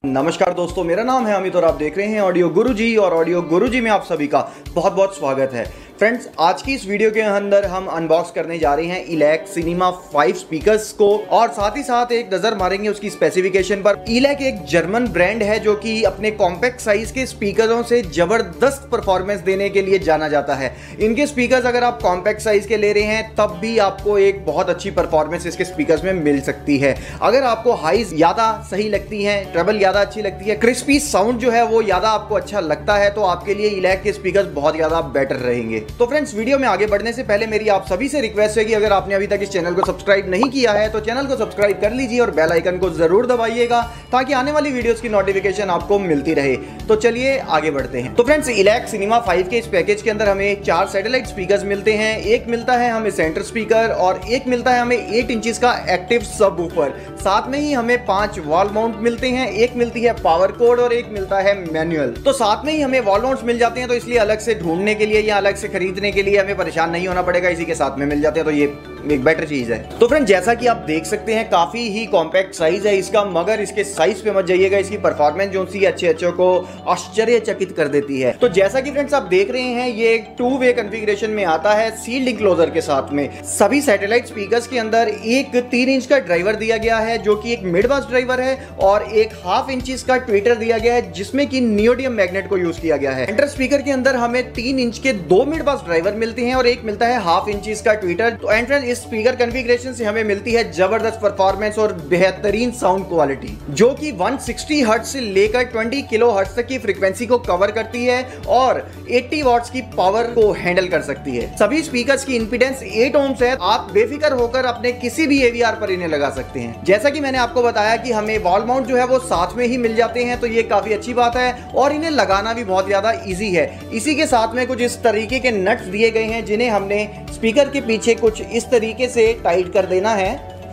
नमस्कार दोस्तों, मेरा नाम है अमित और आप देख रहे हैं ऑडियो गुरुजी और ऑडियो गुरुजी में आप सभी का बहुत बहुत स्वागत है। फ्रेंड्स, आज की इस वीडियो के अंदर हम अनबॉक्स करने जा रहे हैं इलैक सिनेमा 5 स्पीकर्स को और साथ ही साथ एक नजर मारेंगे उसकी स्पेसिफिकेशन पर। इलैक एक जर्मन ब्रांड है जो कि अपने कॉम्पैक्ट साइज के स्पीकरों से जबरदस्त परफॉर्मेंस देने के लिए जाना जाता है। इनके स्पीकर्स अगर आप कॉम्पैक्ट साइज के ले रहे हैं तब भी आपको एक बहुत अच्छी परफॉर्मेंस इसके स्पीकर्स में मिल सकती है। अगर आपको हाइज ज्यादा सही लगती है, ट्रेबल ज्यादा अच्छी लगती है, क्रिस्पी साउंड जो है वो ज्यादा आपको अच्छा लगता है तो आपके लिए इलैक के स्पीकर्स बहुत ज्यादा बेटर रहेंगे। तो फ्रेंड्स, वीडियो में आगे बढ़ने से पहले मेरी आप सभी से रिक्वेस्ट है कि अगर आपने अभी तक इस चैनल को सब्सक्राइब नहीं किया है तो चैनल को सब्सक्राइब कर लीजिए और बेल आइकन को जरूर दबाइएगा ताकि आने वाली वीडियोस की नोटिफिकेशन आपको मिलती रहे। तो चलिए आगे बढ़ते हैं। तो फ्रेंड्स, इलैक सिनेमा 5 के इस पैकेज के अंदर हमें 4 सैटेलाइट स्पीकर्स मिलते हैं। एक मिलता है हमें सेंटर स्पीकर और एक मिलता है हमें 8 इंचेस का एक्टिव सबवूफर। साथ में ही हमें 5 वॉल माउंट मिलते हैं, एक मिलती है पावर कोड और एक मिलता है मैनुअल। तो साथ में ही हमें वॉल माउंट्स मिल जाते हैं, तो इसलिए अलग से ढूंढने के लिए या अलग से खरीदने के लिए हमें परेशान नहीं होना पड़ेगा, इसी के साथ में मिल जाते हैं, तो ये एक बेटर चीज है। तो फ्रेंड, जैसा कि आप देख सकते हैं काफी ही कॉम्पैक्ट साइज है इसका, मगर इसके साइज पे मत जाइएगा, इसकी परफॉर्मेंस जो सी अच्छे को आश्चर्यचकित कर देती है। तो जैसा कि फ्रेंड्स आप देख रहे हैं ये एक 2 वे कॉन्फ़िगरेशन में आता है सील्ड इंक्लोजर के साथ में। सभी सैटेलाइट स्पीकर्स के अंदर एक 3 इंच का ड्राइवर दिया गया है जो कि एक मिड पास ड्राइवर है और एक 1/2 इंच का ट्विटर दिया गया है जिसमें कि नियोडियम मैग्नेट को यूज किया गया है। सेंटर स्पीकर के अंदर हमें 3 इंच के 2 मिड पास ड्राइवर मिलते हैं और एक मिलता है 1/2 इंच का ट्विटर। तो एंड इस स्पीकर कॉन्फ़िगरेशन से हमें मिलती है जबरदस्त परफॉर्मेंस और बेहतरीन साउंड क्वालिटी जो कि 160 हर्ट्ज से लेकर 20 किलो हर्ट्ज तक की फ्रीक्वेंसी को कवर करती है और 80 वॉट्स की पावर को हैंडल कर सकती है। सभी स्पीकर्स की इंपीडेंस 8 ओम्स है। आप बेफिक्र होकर अपने किसी भी एवीआर पर इन्हें लगा सकते हैं। जैसा कि मैंने आपको बताया कि हमें वॉल माउंट जो है वो साथ में ही मिल जाते हैं, तो ये काफी अच्छी बात है और इन्हें लगाना भी बहुत ज्यादा इजी है। इसी के साथ में कुछ इस तरीके के नट्स दिए गए हैं जिन्हें हमने स्पीकर के पीछे कुछ इस तरीके से टाइट कर देना है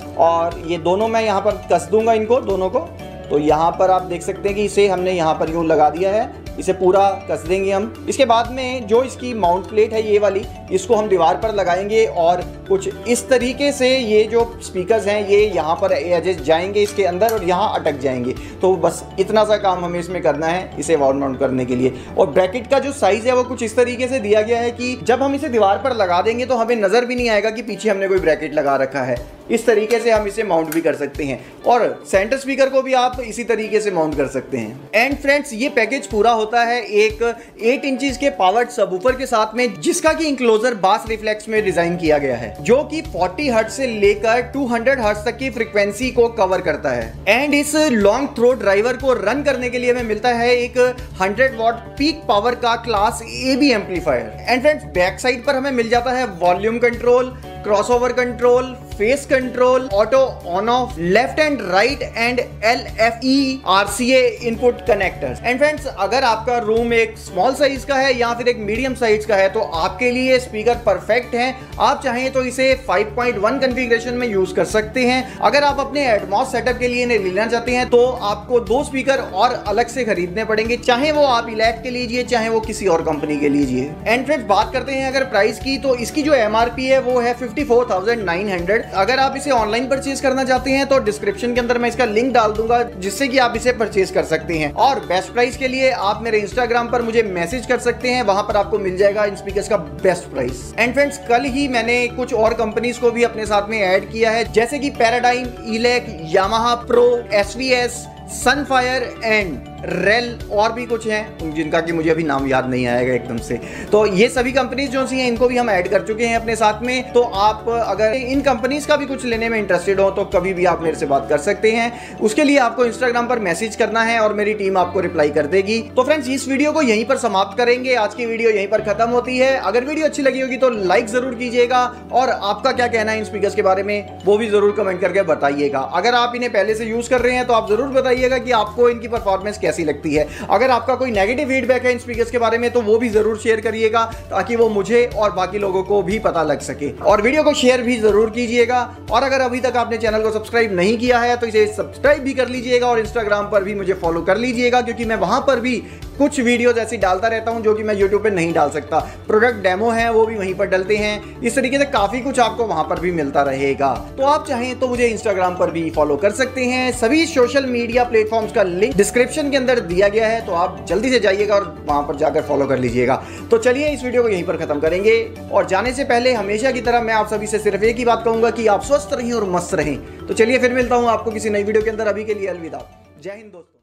और ये दोनों मैं यहाँ पर कस दूंगा इनको दोनों को। तो यहाँ पर आप देख सकते हैं कि इसे हमने यहाँ पर यूं लगा दिया है, इसे पूरा कस देंगे हम। इसके बाद में जो इसकी माउंट प्लेट है ये वाली, इसको हम दीवार पर लगाएंगे और कुछ इस तरीके से ये जो स्पीकर्स हैं ये यहाँ पर एडजस्ट जाएंगे इसके अंदर और यहाँ अटक जाएंगे। तो बस इतना सा काम हमें इसमें करना है इसे वॉल माउंट करने के लिए। और ब्रैकेट का जो साइज है वो कुछ इस तरीके से दिया गया है कि जब हम इसे दीवार पर लगा देंगे तो हमें नजर भी नहीं आएगा कि पीछे हमने कोई ब्रैकेट लगा रखा है। इस तरीके से हम इसे माउंट भी कर सकते हैं और सेंटर स्पीकर को भी आप इसी तरीके से माउंट कर सकते हैं। एंड फ्रेंड्स, ये पैकेज पूरा होता है एक 8 इंचेस के पावर्ड सबवूफर के साथ में जिसका कि इंक्लोजर बास रिफ्लेक्स में डिजाइन किया गया है जो कि 40 हर्ट्ज से लेकर 200 हर्ट्ज तक की फ्रीक्वेंसी को कवर करता है। एंड इस लॉन्ग थ्रो ड्राइवर को रन करने के लिए हमें मिलता है एक 100 वॉट पीक पावर का class AB amplifier. And friends, back side पर हमें मिल जाता है volume control, crossover control, phase control, auto on off, left and right and LFE RCA input connectors. And friends, अगर आपका रूम एक स्मॉल साइज का है या फिर एक मीडियम साइज का है तो आपके लिए स्पीकर परफेक्ट है। आप चाहें तो इसे 5.1 कॉन्फ़िगरेशन में यूज कर सकते हैं। अगर आप अपने एटमॉस सेटअप के लिए इन्हें लेना चाहते हैं तो आपको 2 स्पीकर और अलग से खरीदने पड़ेंगे, चाहे वो आप इलैक के लीजिए चाहे वो किसी और कंपनी के लीजिए। एंड फ्रेंड्स, बात करते हैं अगर प्राइस की, तो इसकी जो MRP है वो है 54,900। अगर आप इसे ऑनलाइन परचेज करना चाहते हैं तो डिस्क्रिप्शन के अंदर मैं इसका लिंक डाल दूंगा जिससे कि आप इसे परचेज कर सकते हैं। और बेस्ट प्राइस के लिए आप मेरे इंस्टाग्राम पर मुझे मैसेज कर सकते हैं, वहां पर आपको मिल जाएगा इन स्पीकर्स का बेस्ट प्राइस। एंड फ्रेंड्स, कल ही मैंने कुछ और कंपनीज को भी अपने साथ में ऐड किया है जैसे कि Paradigm, Elac, Yamaha pro, SVS, Sunfire and Rel और भी कुछ हैं जिनका कि मुझे अभी नाम याद नहीं आएगा एकदम से। तो ये सभी कंपनीज जो सी हैं इनको भी हम ऐड कर चुके हैं अपने साथ में। तो आप अगर इन कंपनीज का भी कुछ लेने में इंटरेस्टेड हो तो कभी भी आप मेरे से बात कर सकते हैं। उसके लिए आपको इंस्टाग्राम पर मैसेज करना है और मेरी टीम आपको रिप्लाई कर देगी। तो फ्रेंड्स, इस वीडियो को यहीं पर समाप्त करेंगे। आज की वीडियो यहीं पर खत्म होती है। अगर वीडियो अच्छी लगी होगी तो लाइक जरूर कीजिएगा और आपका क्या कहना है इन स्पीकर्स के बारे में वो भी जरूर कमेंट करके बताइएगा। अगर आप इन्हें पहले से यूज कर रहे हैं तो आप जरूर बताइएगा कि आपको इनकी परफॉर्मेंस कैसी लगती है। अगर आपका कोई नेगेटिव फीडबैक है इन स्पीकर्स के बारे में तो वो भी जरूर शेयर करिएगा ताकि वो मुझे और बाकी लोगों को भी पता लग सके। और वीडियो को शेयर भी जरूर कीजिएगा। और अगर अभी तक आपने चैनल को सब्सक्राइब नहीं किया है तो इसे सब्सक्राइब भी कर लीजिएगा और इंस्टाग्राम पर भी मुझे फॉलो कर लीजिएगा क्योंकि मैं वहां पर भी कुछ वीडियोज ऐसी डालता रहता हूं जो कि मैं यूट्यूब पे नहीं डाल सकता। प्रोडक्ट डेमो है वो भी वहीं पर डलते हैं। इस तरीके से काफी कुछ आपको वहां पर भी मिलता रहेगा। तो आप चाहें तो मुझे इंस्टाग्राम पर भी फॉलो कर सकते हैं। सभी सोशल मीडिया प्लेटफॉर्म्स का लिंक डिस्क्रिप्शन के अंदर दिया गया है, तो आप जल्दी से जाइएगा और वहां पर जाकर फॉलो कर लीजिएगा। तो चलिए इस वीडियो को यहीं पर खत्म करेंगे और जाने से पहले हमेशा की तरह मैं आप सभी से सिर्फ एक ही बात कहूंगा कि आप स्वस्थ रहें और मस्त रहें। तो चलिए फिर मिलता हूं आपको किसी नई वीडियो के अंदर। अभी के लिए अलविदा। जय हिंद दोस्तों।